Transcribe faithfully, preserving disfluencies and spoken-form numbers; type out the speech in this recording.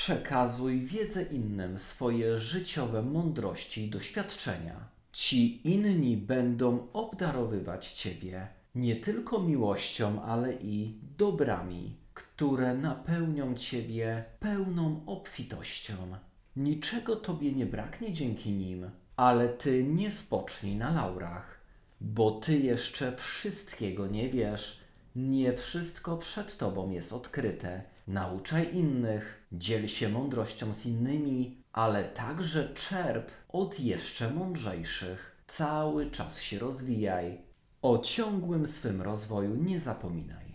Przekazuj wiedzę innym, swoje życiowe mądrości i doświadczenia. Ci inni będą obdarowywać Ciebie nie tylko miłością, ale i dobrami, które napełnią Ciebie pełną obfitością. Niczego Tobie nie braknie dzięki nim, ale Ty nie spocznij na laurach, bo Ty jeszcze wszystkiego nie wiesz. Nie wszystko przed Tobą jest odkryte. Nauczaj innych, dziel się mądrością z innymi, ale także czerp od jeszcze mądrzejszych. Cały czas się rozwijaj. O ciągłym swym rozwoju nie zapominaj.